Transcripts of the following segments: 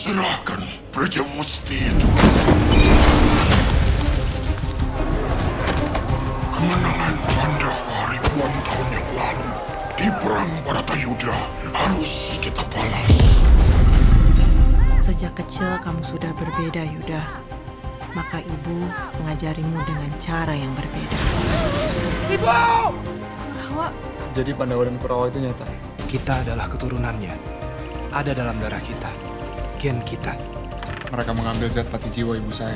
Serahkan Praja Musti itu. Kemenangan Pandhawa ribuan tahun yang lalu di Perang Baratayuda harus kita balas. Sejak kecil kamu sudah berbeda, Yuda. Maka ibu mengajarimu dengan cara yang berbeda. Ibu! Kurawa. Jadi Pandhawa dan Kurawa itu nyata. Kita adalah keturunannya. Ada dalam darah kita. Gen kita. Mereka mengambil zat pati jiwa ibu saya.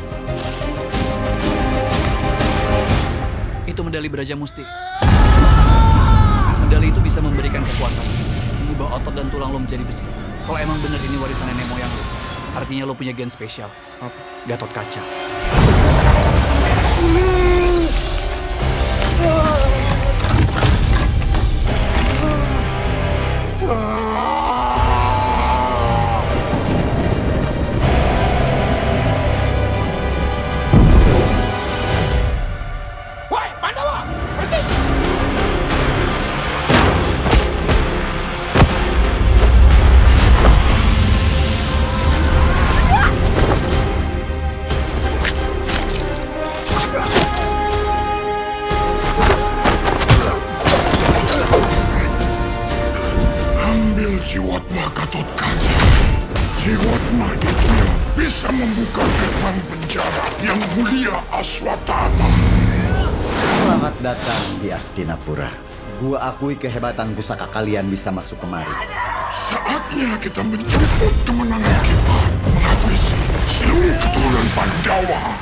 Itu medali Braja Musti. Medali itu bisa memberikan kekuatan, mengubah otot dan tulang lo menjadi besi. Kalau emang bener ini warisan nenek moyang lo, artinya lo punya gen spesial. Apa? Gatot Kaca. Woi, Pandawa! Berhenti! Ambil Jiwatma Gatot Kaca. Jiwatma itu yang bisa membuka gerbang penjara yang mulia Aswatama. Selamat datang di Astinapura. Gua akui kehebatan pusaka kalian bisa masuk kemari. Saatnya kita menjemput kemenangan kita, menghabisi seluruh keturunan Pandawa.